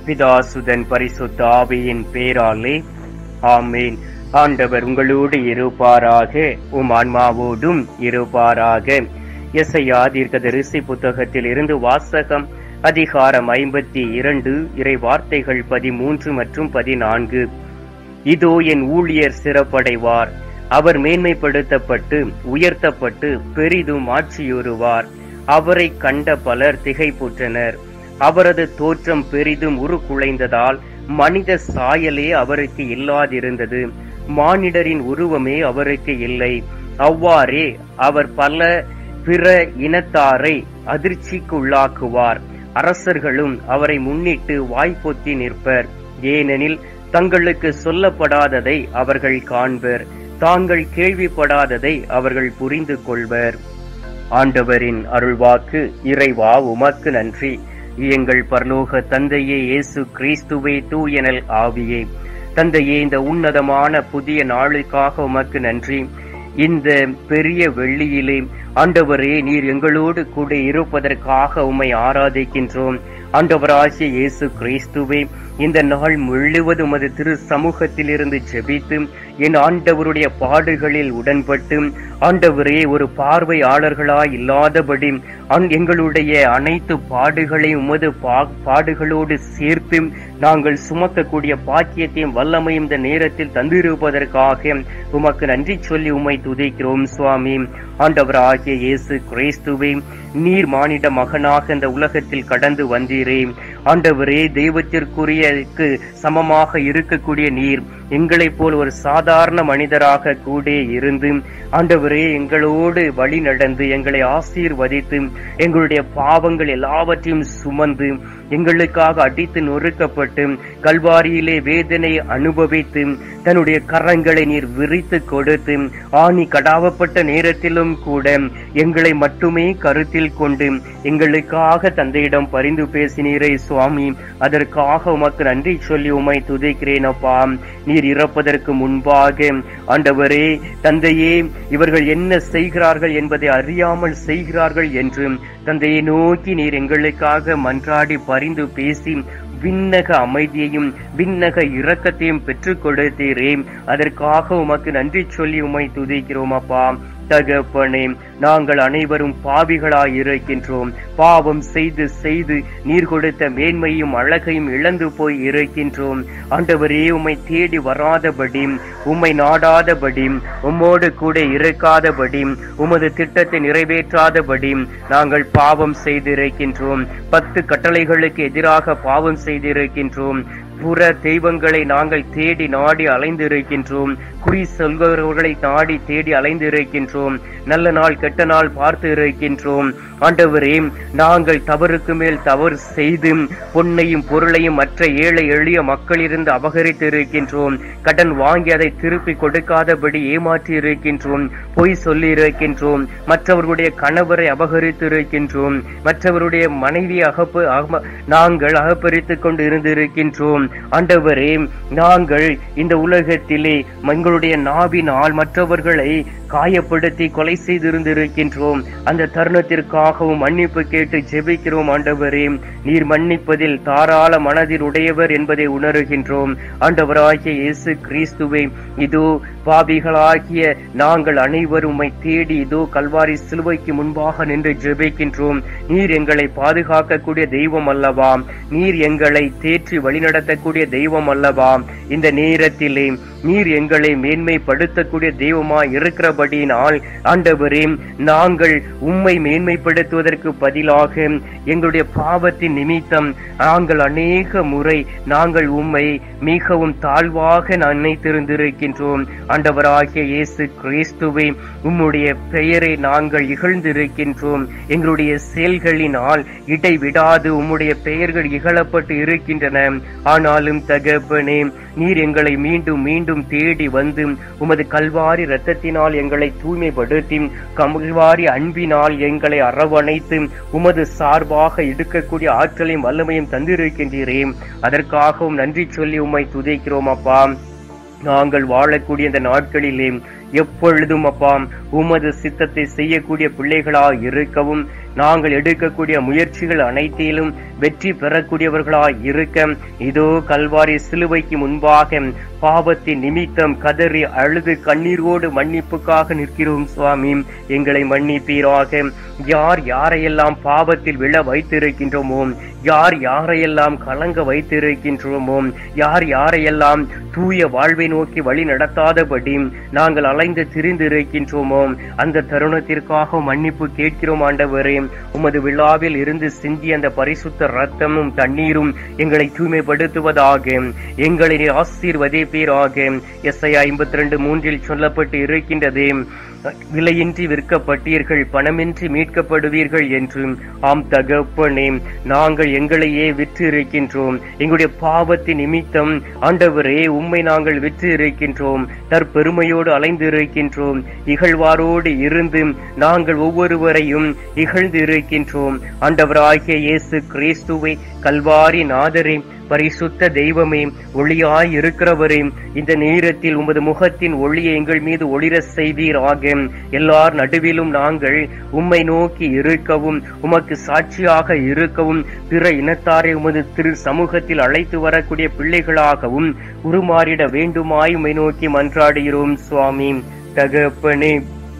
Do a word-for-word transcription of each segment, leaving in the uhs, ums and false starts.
பிதாசுதன் பரிசுத்த ஆவியின் பேராலே ஆமேன். ஆண்டவர் உங்களோடு இருப்பாராக, உம் ஆன்மாவோடும் இருப்பாராக. எசையா தீர்க்கதரிசி புத்தகத்தில் இருந்து வாசகம். அதிகாரம் ஐம்பத்தி இரண்டு, இறை வார்த்தைகள் பதிமூன்று மற்றும் பதினான்கு. இதோ என் ஊழியர் சிறப்படைவார், அவர் மேன்மைப்படுத்தப்பட்டு உயர்த்தப்பட்டு பெரிதும் ஆட்சியுறுவார். அவரை கண்ட பலர் திகைப்புற்றனர். அவரது தோற்றம் பெரிதும் உருக்குலைந்ததால் மனித சாயலே அவருக்கு இல்லாதிருந்தது, மானிடரின் உருவமே அவருக்கு இல்லை. அவ்வாறே அவர் பல பிற இனத்தாரை அதிர்ச்சிக்கு உள்ளாக்குவார். அரசர்களும் அவரை முன்னிட்டு வாய்ப்பொத்தி நிற்பர். ஏனெனில் தங்களுக்கு சொல்லப்படாததை அவர்கள் காண்பர், தாங்கள் கேள்விப்படாததை அவர்கள் புரிந்து கொள்வர். ஆண்டவரின் அருள்வாக்கு. இறைவா உமக்கு நன்றி. எங்கள் பரலோக தந்தையே, இயேசு கிறிஸ்துவே, தூயனல் ஆவியே, தந்தையே, இந்த உன்னதமான புதிய நாளுக்காக உமக்கு நன்றி. இந்த பெரிய வெள்ளியிலே ஆண்டவரே, நீர் எங்களோடு கூட இருப்பதற்காக உம்மை ஆராதிக்கின்றோம். ஆண்டவராகிய இயேசு கிறிஸ்துவே, இந்த நாள் முழுவதும் அது திரு சமூகத்தில் இருந்து ஜெபித்து என் ஆண்டவருடைய பாடுகளில் உடன்பட்டு, ஆண்டவரே, ஒரு பார்வையாளர்களாய் இல்லாதபடி எங்களுடைய அனைத்து பாடுகளையும் உமது பாடுகளோடு சேர்த்து நாங்கள் சுமக்கக்கூடிய பாக்கியத்தையும் வல்லமையும் இந்த நேரத்தில் தந்திருப்பதற்காக உமக்கு நன்றி சொல்லி உம்மை துதிக்கிறோம் சுவாமி. ஆண்டவராகிய இயேசு கிறிஸ்துவே, நீர் மானிட மகனாக இந்த உலகத்தில் கடந்து வந்தீரே. ஆண்டவரே, தெய்வத்திற்குரியக்கு சமமாக இருக்கக்கூடிய நீர் எங்களைப் போல் ஒரு சாதாரண மனிதராக கூட இருந்து ஆண்டவரே எங்களோடு வழி நடந்து எங்களை ஆசீர்வதித்து எங்களுடைய பாவங்கள் எல்லாவற்றையும் சுமந்து எங்களுக்காக அடித்து நொறுக்கப்பட்டு கல்வாரியிலே வேதனை அனுபவித்து தன்னுடைய கரங்களை நீர் விரித்து கொடுத்து ஆணி கடாவப்பட்ட நேரத்திலும் கூட எங்களை மட்டுமே கருத்தில் கொண்டு எங்களுக்காக தந்தையிடம் பரிந்து பேசினீரே சுவாமி. அதற்காக உமக்கு நன்றி சொல்லி உம்மை துதிக்கிறேன் அப்பா. நீர் இறப்பதற்கு முன்பாக ஆண்டவரே, தந்தையே, இவர்கள் என்ன செய்கிறார்கள் என்பதை அறியாமல் செய்கிறார்கள் என்று தந்தையை நோக்கி நீர் எங்களுக்காக மன்றாடி பரிந்து பேசி விண்ணக அமைதியையும் விண்ணக இரக்கத்தையும் பெற்றுக் கொடுத்தீரே. அதற்காக உமக்கு நன்றி சொல்லி உம்மை துதிக்கிறோம் அப்பா. தகப்பனே, நாங்கள் அனைவரும் பாவிகளாய் இருக்கின்றோம். பாவம் செய்து செய்து நீர் கொடுத்த மேன்மையும் அழகையும் இழந்து போய் இருக்கின்றோம். ஆண்டவரே, உம்மை தேடி வராதபடி, உம்மை நாடாதபடி, உம்மோடு கூட இருக்காதபடி, உமது திட்டத்தை நிறைவேற்றாதபடி நாங்கள் பாவம் செய்திருக்கின்றோம். பத்து கட்டளைகளுக்கு எதிராக பாவம் செய்திருக்கின்றோம். புற தெய்வங்களை நாங்கள் தேடி நாடி அலைந்திருக்கின்றோம். குறி சொல்கிறவர்களை நாடி தேடி அலைந்திருக்கின்றோம். நல்ல நாள் கெட்ட நாள் பார்த்து இருக்கின்றோம். ஆண்டவரே, நாங்கள் தவறுக்கு மேல் தவறு செய்து பொன்னையும் பொருளையும் மற்ற ஏழை எளிய மக்களிலிருந்து அபகரித்து இருக்கின்றோம். கடன் வாங்கி அதை திருப்பி கொடுக்காதபடி ஏமாற்றி இருக்கின்றோம். பொய் சொல்லி இருக்கின்றோம். மற்றவர்களுடைய கணவரை அபகரித்து இருக்கின்றோம். மற்றவருடைய மனைவியை அகப்ப நாங்கள் அகப்பறித்துக் கொண்டு இருந்திருக்கின்றோம். ஆண்டவரே, நாங்கள் இந்த உலகத்திலே எங்களுடைய நாவினால் மற்றவர்களை காயப்படுத்தி கொலை செய்திருந்திருக்கின்றோம். அந்த தருணத்திற்காகவும் மன்னிப்பு கேட்டு ஜெபிக்கிறோம். ஆண்டவரே, நீர் மன்னிப்பதில் தாராள மனதில் உடையவர் என்பதை உணர்கின்றோம். ஆண்டவராகிய இயேசு கிறிஸ்துவே, இதோ பாவிகளாகிய நாங்கள் அனைவரும் உம்மை தேடி இதோ கல்வாரி சிலுவைக்கு முன்பாக நின்று ஜெபிக்கின்றோம். நீர் எங்களை பாதுகாக்கக்கூடிய தெய்வம் அல்லவா? நீர் எங்களை தேற்றி வழிநடத்தக்கூடிய தெய்வம் அல்லவா? இந்த நேரத்திலே நீர் எங்களை மேன்மைப்படுத்தக்கூடிய தெய்வமாய் இருக்கிறபடியினால் ஆண்டவரே, நாங்கள் உம்மை மேன்மைப்படுத்துவதற்கு பதிலாக எங்களுடைய பாவத்தின் நிமித்தம் நாங்கள் அநேக முறை நாங்கள் உம்மை மிகவும் தாழ்வாக நினைத்திருந்திருக்கின்றோம். ஆண்டவராகிய இயேசு கிறிஸ்துவே, உம்முடைய பெயரை நாங்கள் இகழ்ந்திருக்கின்றோம். எங்களுடைய செயல்களினால் இடைவிடாது உம்முடைய பெயர்கள் இகழப்பட்டு இருக்கின்றன. ஆனாலும் தகப்பனே, நீர் எங்களை மீண்டும் மீண்டும் தேடி வந்து உமது கல்வாரி இரத்தத்தினால் எங்களை தூய்மைப்படுத்தி கல்வாரி அன்பினால் எங்களை அரவணைத்து உமது சார்பாக எடுக்கக்கூடிய ஆற்றலையும் வல்லமையும் தந்திருக்கின்றீரே. அதற்காகவும் நன்றி சொல்லி உம்மை துதிக்கிறோம் அப்பா. நாங்கள் வாழக்கூடிய இந்த நாட்களிலே எப்பொழுதும் அப்பா உமது சித்தத்தை செய்யக்கூடிய பிள்ளைகளாக இருக்கவும் நாங்கள் எடுக்கக்கூடிய முயற்சிகள் அனைத்திலும் வெற்றி பெறக்கூடியவர்களாய் இருக்க இதோ கல்வாரி சிலுவைக்கு முன்பாக பாவத்தின் நிமித்தம் கதறி அழுது கண்ணீரோடு மன்னிப்புக்காக நிற்கிறோம் சுவாமி. எங்களை மன்னிப்பீராக. யார் யாரையெல்லாம் பாவத்தில் விழ வைத்திருக்கின்றோமோ, யார் யாரையெல்லாம் கலங்க வைத்திருக்கின்றோமோ, யார் யாரையெல்லாம் தூய வாழ்வை நோக்கி வழி நடத்தாதபடி நாங்கள் அலைந்து திரிந்திருக்கின்றோமோ அந்த தருணத்திற்காக மன்னிப்பு கேட்கிறோம் ஆண்டவரே. உமது விழாவில் இருந்து சிந்திய அந்த பரிசுத்த ரத்தமும் தண்ணீரும் எங்களை தூய்மைப்படுத்துவதாக, எங்களை ஆசீர்வதிப்பீராக. எஸ்ஐயா ஐம்பத்தி ரெண்டு மூன்றில் சொல்லப்பட்டு இருக்கின்றது, விலையின்றி விற்கப்பட்டீர்கள், பணமின்றி மீட்கப்படுவீர்கள் என்று. ஆம் தகப்பனே, நாங்கள் எங்களையே விற்று இருக்கின்றோம். எங்களுடைய பாவத்தின் நிமித்தம் ஆண்டவரே உம்மை நாங்கள் விற்று இருக்கின்றோம். தற்பெருமையோடு அலைந்து இருக்கின்றோம். இகழ்வாரோடு இருந்து நாங்கள் ஒவ்வொருவரையும் இகழ்ந்து இருக்கின்றோம். ஆண்டவராகிய இயேசு கிறிஸ்துவை, கல்வாரி நாதரே, பரிசுத்த தெய்வமே, ஒளியாய் இருக்கிறவரே, இந்த நேரத்தில் உமது முகத்தின் ஒளியை எங்கள் மீது ஒளிர செய்வீராக. எல்லார் நடுவிலும் நாங்கள் உம்மை நோக்கி இருக்கவும், உமக்கு சாட்சியாக இருக்கவும், பிற இனத்தாரை உமது திரு சமூகத்தில் அழைத்து வரக்கூடிய பிள்ளைகளாகவும் உருமாறிட வேண்டுமாய் உம்மை நோக்கி மன்றாடுகிறோம் சுவாமி. தகப்பனே,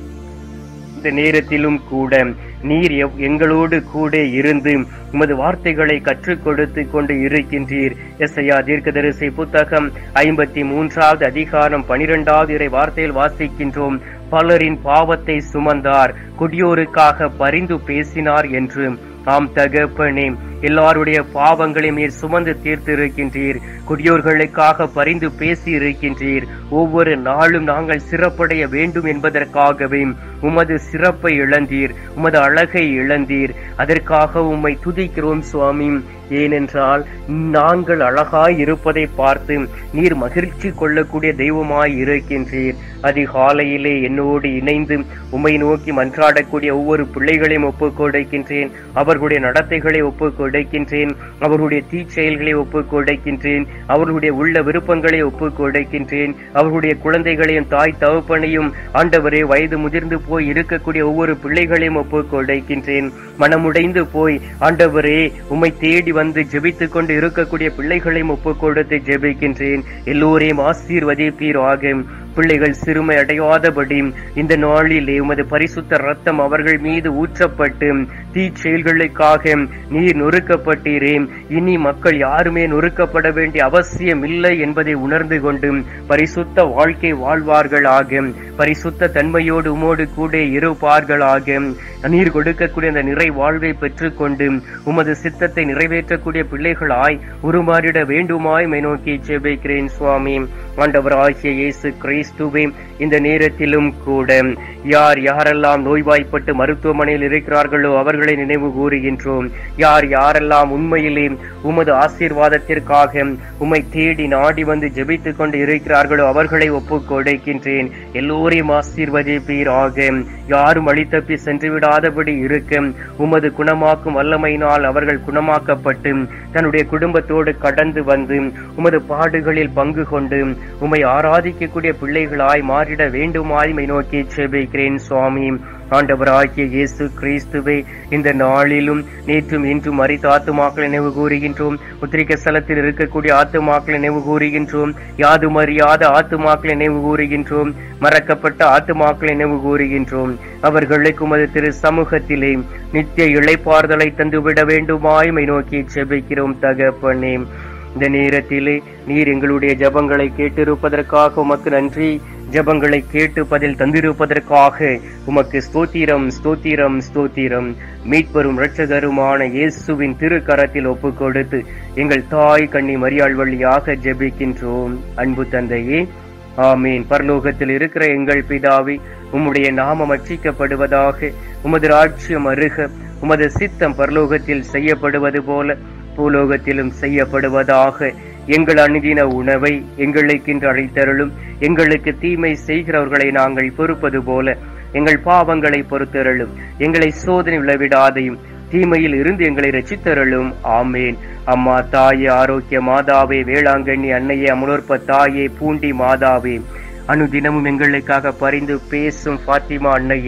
இந்த நேரத்திலும் கூட நீர் எங்களோடு கூட இருந்து உமது வார்த்தைகளை கற்றுக் கொடுத்து கொண்டு இருக்கின்றீர். எஸ்ஐயா தீர்க்கதரிசி புத்தகம் ஐம்பத்தி மூன்றாவது அதிகாரம் பனிரெண்டாவது இறை வார்த்தையில் வாசிக்கின்றோம், பலரின் பாவத்தை சுமந்தார், கொடியோருக்காக பரிந்து பேசினார் என்று. ஆம் தகப்பனே, எல்லாருடைய பாவங்களை நீர் சுமந்து தீர்த்து இருக்கின்றீர். கொடியோர்களுக்காக பரிந்து பேசி இருக்கின்றீர். ஒவ்வொரு நாளும் நாங்கள் சிறப்படைய வேண்டும் என்பதற்காகவே உமது சிறப்பை இழந்தீர், உமது அழகை இழந்தீர். அதற்காக உம்மை துதிக்கிறோம் சுவாமி. ஏனென்றால் நாங்கள் அழகாய் இருப்பதை பார்த்து நீர் மகிழ்ச்சி கொள்ளக்கூடிய தெய்வமாய் இருக்கின்றீர். அதிகாலையிலே என்னோடு இணைந்து உம்மை நோக்கி மன்றாடக்கூடிய ஒவ்வொரு பிள்ளைகளையும் ஒப்புக் கொடுக்கின்றேன். அவர்களுடைய நடத்தைகளை ஒப்புக் கொடுக்கின்றேன். அவர்களுடைய தீச்செயல்களை ஒப்புக் கொடுக்கின்றேன். அவர்களுடைய உள்ள விருப்பங்களை ஒப்புக் கொடுக்கின்றேன். அவர்களுடைய குழந்தைகளையும் தாய் தகப்பனையும் ஆண்டவரே, வயது முதிர்ந்து போய் இருக்கக்கூடிய ஒவ்வொரு பிள்ளைகளையும் ஒப்புக் கொடுக்கின்றேன். மனமுடைந்து போய் ஆண்டவரே உம்மை தேடி வந்து ஜெபித்துக் கொண்டு இருக்கக்கூடிய பிள்ளைகளையும் ஒப்புக் கொடுத்து ஜெபிக்கின்றேன். எல்லோரையும் ஆசீர்வதிப்பீராக. பிள்ளைகள் சிறுமை அடையாதபடி இந்த நாளிலே உமது பரிசுத்த ரத்தம் அவர்கள் மீது ஊற்றப்பட்டு தீச்செயல்களுக்காக நீர் நொறுக்கப்பட்டீரே. இனி மக்கள் யாருமே நொறுக்கப்பட வேண்டிய அவசியம் இல்லை என்பதை உணர்ந்து கொண்டு பரிசுத்த வாழ்க்கை வாழ்வார்களாக. பரிசுத்த தன்மையோடு உமோடு கூட இருப்பார்களாக. நீர் கொடுக்கக்கூடிய அந்த நிறை வாழ்வை பெற்றுக்கொண்டு உமது சித்தத்தை நிறைவேற்றக்கூடிய பிள்ளைகளாய் உருமாறிட வேண்டுமாய் மை நோக்கி ஜெபிக்கிறேன் சுவாமி. ஆண்டவராகிய இயேசு கிறிஸ்துவே, இந்த நேரத்திலும் கூட யார் யாரெல்லாம் நோய்வாய்ப்பட்டு மருத்துவமனையில் இருக்கிறார்களோ அவர்களை நினைவு கூறுகின்றோம். யார் யாரெல்லாம் உண்மையிலே உமது ஆசீர்வாதத்திற்காக உம்மை தேடி நாடி வந்து ஜெபித்துக் கொண்டு இருக்கிறார்களோ அவர்களை ஒப்புக் கொடுக்கின்றேன். எல்லோரையும் ஆசீர்வதிப்பீராக. யாரும் அழித்தப்பி சென்று விடாதபடி இருக்க உமது குணமாக்கும் வல்லமையினால் அவர்கள் குணமாக்கப்பட்டு தன்னுடைய குடும்பத்தோடு கடந்து வந்து உமது பாடுகளில் பங்கு கொண்டு உம்மை ஆராதிக்கக்கூடிய பிள்ளைகளாய் மாறிட வேண்டுமாய் மை நோக்கி ஜெபிக்கிறேன் சுவாமி. ஆண்டவராகிய இயேசு கிறிஸ்துவே, இந்த நாளிலும் நேற்றும் இன்றும் மரித்த ஆத்துமாக்களை நினைவு கூறுகின்றோம். உத்திரிக்க ஸ்தலத்தில் இருக்கக்கூடிய ஆத்துமாக்களை நினைவு கூறுகின்றோம். யாதும் அறியாத ஆத்துமாக்களை நினைவு கூறுகின்றோம். மறக்கப்பட்ட ஆத்துமாக்களை நினைவு கூறுகின்றோம். அவர்களுக்கு உமது திரு சமூகத்திலே நித்திய இளைப்பாறுதலை தந்துவிட வேண்டுமாய் மை நோக்கி ஜெபிக்கிறோம் தகப்பனே. இந்த நேரத்திலே நீர் எங்களுடைய ஜபங்களை கேட்டிருப்பதற்காக உமக்கு நன்றி. ஜபங்களை கேட்டு பதில் தந்திருப்பதற்காக உமக்கு ஸ்தோத்திரம், ஸ்தோத்திரம், ஸ்தோத்திரம். மீட்பெரும் இரட்சகருமான இயேசுவின் திருக்கரத்தில் ஒப்பு கொடுத்து எங்கள் தாய் கன்னி மரியாள் வழியாக ஜெபிக்கின்றோம் அன்பு தந்தையே, ஆமீன். பரலோகத்தில் இருக்கிற எங்கள் பிதாவே, உம்முடைய நாமம் அர்ச்சிக்கப்படுவதாக. உமது ராஜ்யம் அருக. உமது சித்தம் பரலோகத்தில் செய்யப்படுவது போல பூலோகத்திலும் செய்யப்படுவதாக. எங்கள் அனுதின உணவை எங்களுக்கென்று அழைத்தருளும். எங்களுக்கு தீமை செய்கிறவர்களை நாங்கள் பொறுப்பது போல எங்கள் பாவங்களை பொறுத்தருளும். எங்களை சோதனை விளைவிடாதையும் தீமையில் இருந்து எங்களை ரட்சித்தருளும். ஆமேன். அம்மா தாயே, ஆரோக்கிய மாதாவே, வேளாங்கண்ணி அன்னையே, அமுலோற்ப தாயே, பூண்டி மாதாவே, அனுதினமும் எங்களுக்காக பரிந்து பேசும் ஃபாத்திமா அன்னையே,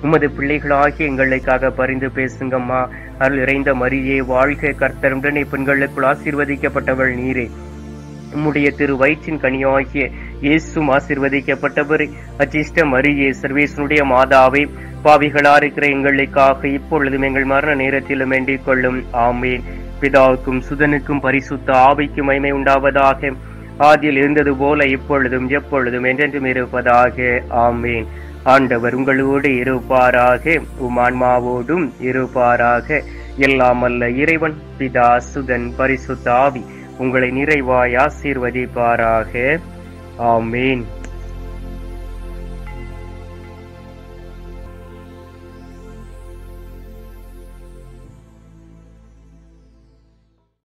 உமது பிள்ளைகளாகிய எங்களுக்காக பரிந்து பேசுங்கம்மா. அருள் இறைந்த மரியே வாழ்க, கர்த்தருடனே பெண்களுக்குள் ஆசீர்வதிக்கப்பட்டவள் நீரே. உம்முடைய திரு வயிற்றின் கனியாகிய இயேசும் ஆசீர்வதிக்கப்பட்டவரே. அச்சிஷ்ட மரியே, சர்வேசனுடைய மாதாவே, பாவிகளா இருக்கிற எங்களுக்காக இப்பொழுதும் எங்கள் மரண நேரத்திலும் வேண்டிக் கொள்ளும். ஆமேன். பிதாவுக்கும் சுதனுக்கும் பரிசுத்த ஆவிக்கும் மகிமை உண்டாவதாக. ஆதியில் இருந்தது போல இப்பொழுதும் எப்பொழுதும் என்றென்றும் இருப்பதாக. ஆமேன். ஆண்டவர் உங்களோடு இருப்பாராக, உம் ஆன்மாவோடும் இருப்பாராக. எல்லாம் அல்ல இறைவன் பிதா சுதன் பரிசுத்த ஆவி உங்களை நிறைவாய் ஆசீர்வதிப்பாராக. ஆமேன்.